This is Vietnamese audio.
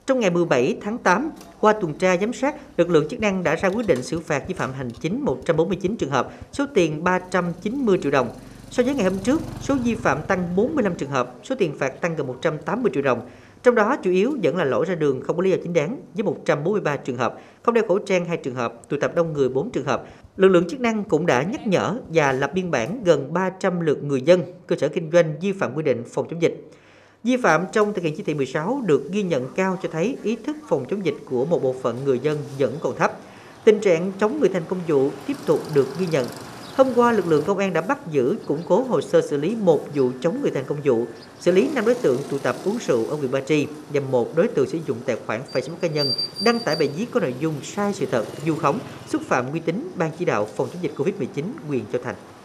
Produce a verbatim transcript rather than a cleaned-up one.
Trong ngày mười bảy tháng tám, qua tuần tra giám sát, lực lượng chức năng đã ra quyết định xử phạt vi phạm hành chính một trăm bốn mươi chín trường hợp, số tiền ba trăm chín mươi triệu đồng. So với ngày hôm trước, số vi phạm tăng bốn mươi lăm trường hợp, số tiền phạt tăng gần một trăm tám mươi triệu đồng. Trong đó chủ yếu vẫn là lỗi ra đường không có lý do chính đáng với một trăm bốn mươi ba trường hợp, không đeo khẩu trang hai trường hợp, tụ tập đông người bốn trường hợp. Lực lượng chức năng cũng đã nhắc nhở và lập biên bản gần ba trăm lượt người dân, cơ sở kinh doanh vi phạm quy định phòng chống dịch. Vi phạm trong thực hiện chỉ thị mười sáu được ghi nhận cao cho thấy ý thức phòng chống dịch của một bộ phận người dân vẫn còn thấp. Tình trạng chống người thành công vụ tiếp tục được ghi nhận. Hôm qua, lực lượng công an đã bắt giữ, củng cố hồ sơ xử lý một vụ chống người thành công vụ, xử lý năm đối tượng tụ tập uống rượu ở huyện Ba Tri và một đối tượng sử dụng tài khoản Facebook cá nhân đăng tải bài viết có nội dung sai sự thật, vu khống, xúc phạm uy tín Ban chỉ đạo phòng chống dịch Covid mười chín huyện Châu Thành.